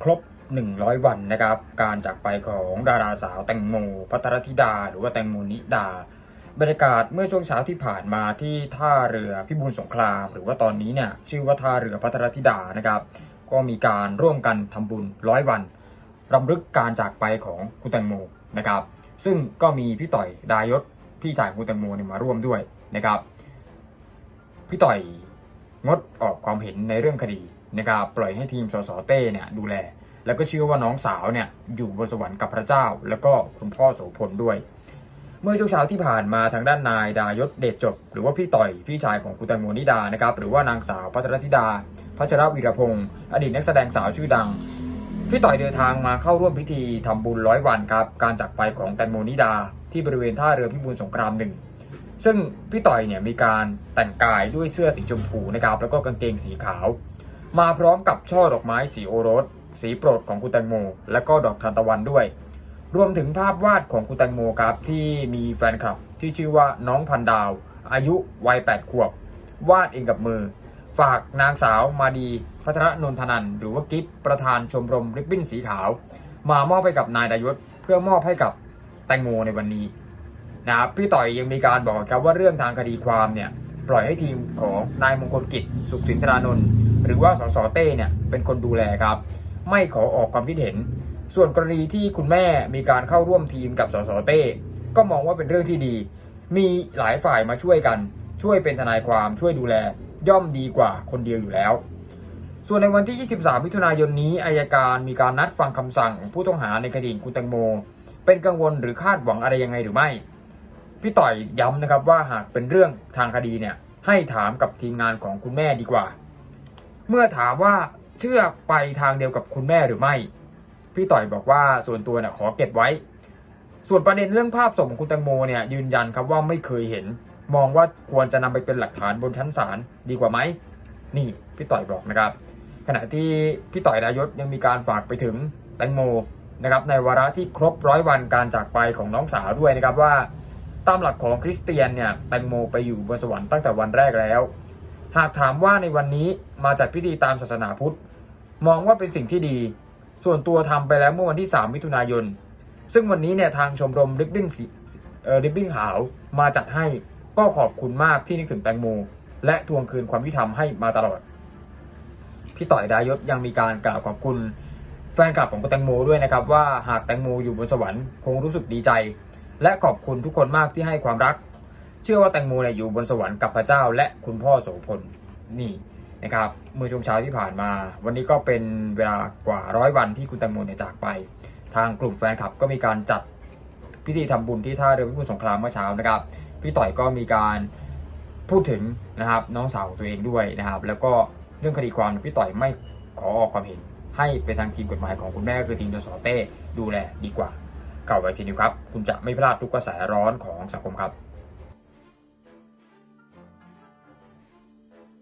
รบ100 วันนะครับการจากไปของดาราสาวแตงโมภัทรธิดาหรือว่าแตงโมนิดาบรรยากาศเมื่อช่วงเช้าที่ผ่านมาที่ท่าเรือพิบูลสงครามหรือว่าตอนนี้เนี่ยชื่อว่าท่าเรือภัทรธิดานะครับก็มีการร่วมกันทำบุญ100 วันรำลึกการจากไปของคุณแตงโมนะครับซึ่งก็มีพี่ต่อยดายศพี่ชายคุณแตงโมเนี่ยมาร่วมด้วยนะครับพี่ต่อยงดออกความเห็นในเรื่องคดีนะครับปล่อยให้ทีมสสเต้เนี่ยดูแลแล้วก็เชื่อว่าน้องสาวเนี่ยอยู่บนสวรรค์กับพระเจ้าแล้วก็คุณพ่อโสพลด้วยเมื่อช่วงเช้าที่ผ่านมาทางด้านนายดายศเดชจบหรือว่าพี่ต่อยพี่ชายของคุณแตงโมนิดานะครับหรือว่านางสาวภัทรธิดาพัชรวีรพงศ์อดีตนักแสดงสาวชื่อดังพี่ต่อยเดินทางมาเข้าร่วมพิธีทำบุญ100 วันครับการจากไปของแตงโมนิดาที่บริเวณท่าเรือพิบูลสงคราม1ซึ่งพี่ต่อยเนี่ยมีการแต่งกายด้วยเสื้อสีชมพูนะครับแล้วก็กางเกงสีขาวมาพร้อมกับช่อดอกไม้สีโอรสสีโปรดของคุณแตงโมและก็ดอกทานตะวันด้วยรวมถึงภาพวาดของคุณแตงโมครับที่มีแฟนคลับที่ชื่อว่าน้องพันดาวอายุวัย8 ขวบวาดเองกับมือฝากนางสาวมาดีพัทรนนทนันท์หรือว่ากิฟประธานชมรมริบบิ้นสีขาวมามอบให้กับนายดายศเพื่อมอบให้กับแตงโมในวันนี้นะครับพี่ต่อยยังมีการบอกครับว่าเรื่องทางคดีความเนี่ยปล่อยให้ทีมของนายมงคลกิจสุขสินธารานนท์หรือว่าสสเต้เนี่ยเป็นคนดูแลครับไม่ขอออกความคิดเห็นส่วนกรณีที่คุณแม่มีการเข้าร่วมทีมกับสสเต้ก็มองว่าเป็นเรื่องที่ดีมีหลายฝ่ายมาช่วยกันช่วยเป็นทนายความช่วยดูแลย่อมดีกว่าคนเดียวอยู่แล้วส่วนในวันที่ 23 มิถุนายนนี้อัยการมีการนัดฟังคำสั่งผู้ต้องหาในคดีคุณแตงโมเป็นกังวลหรือคาดหวังอะไรยังไงหรือไม่พี่ต่อยย้ำนะครับว่าหากเป็นเรื่องทางคดีเนี่ยให้ถามกับทีมงานของคุณแม่ดีกว่าเมื่อถามว่าเชื่อไปทางเดียวกับคุณแม่หรือไม่พี่ต่อยบอกว่าส่วนตัวเนี่ยขอเก็บไว้ส่วนประเด็นเรื่องภาพศพของคุณแตงโมเนี่ยยืนยันครับว่าไม่เคยเห็นมองว่าควรจะนำไปเป็นหลักฐานบนชั้นศาลดีกว่าไหมนี่พี่ต่อยบอกนะครับขณะที่พี่ต่อยดายศยังมีการฝากไปถึงแตงโมนะครับในวาระที่ครบ100 วันการจากไปของน้องสาวด้วยนะครับว่าตามหลักของคริสเตียนเนี่ยแตงโมไปอยู่บนสวรรค์ตั้งแต่วันแรกแล้วหากถามว่าในวันนี้มาจัดพิธีตามศาสนาพุทธมองว่าเป็นสิ่งที่ดีส่วนตัวทำไปแล้วเมื่อวันที่3 มิถุนายนซึ่งวันนี้เนี่ยทางชมรมริบบิ้นขาวมาจัดให้ก็ขอบคุณมากที่นึกถึงแตงโมและทวงคืนความยุติธรรมให้มาตลอดพี่ต่อยดายศยังมีการกล่าวขอบคุณแฟนคลับของแตงโมด้วยนะครับว่าหากแตงโมอยู่บนสวรรค์คงรู้สึกดีใจและขอบคุณทุกคนมากที่ให้ความรักเชื่อว่าแตงโมเนี่ยอยู่บนสวรรค์กับพระเจ้าและคุณพ่อโสพลนี่นะครับเมื่อช่วงเช้าที่ผ่านมาวันนี้ก็เป็นเวลากว่า100 วันที่คุณแตงโมเนี่ยจากไปทางกลุ่มแฟนคลับก็มีการจัดพิธีทำบุญที่ท่าเรือพิบูลสงครามเมื่อเช้านะครับพี่ต่อยก็มีการพูดถึงนะครับน้องสาวของตัวเองด้วยนะครับแล้วก็เรื่องคดีความพี่ต่อยไม่ขอออกความเห็นให้เป็นทางทีมกฎหมายของคุณแม่คือทีมสสเต้ดูแลดีกว่าเก่าไว้ทีนี้ครับคุณจะไม่พลาดทุกกระแสร้อนของสังคมครับ